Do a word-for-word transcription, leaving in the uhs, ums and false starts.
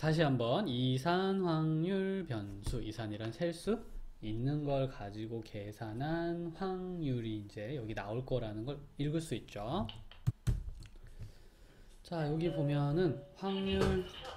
다시 한번 이산 확률 변수, 이산이란 셀수 있는 걸 가지고 계산한 확률이 이제 여기 나올 거라는 걸 읽을 수 있죠. 자, 여기 보면은 확률